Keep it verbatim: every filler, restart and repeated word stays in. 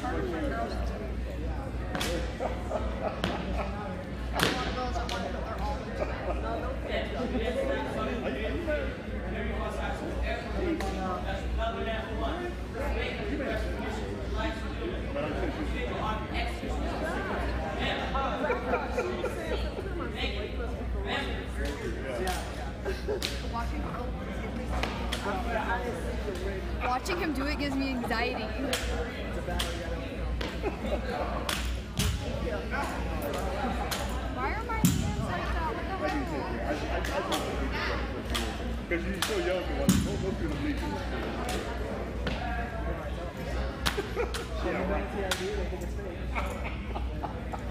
harder for girls to do. One of those are one that they're all into it. Watching him, watching him do it gives me anxiety. Why are my hands like that? What the hell? Because you're so young, you want to go to the bleachers. Yeah, right.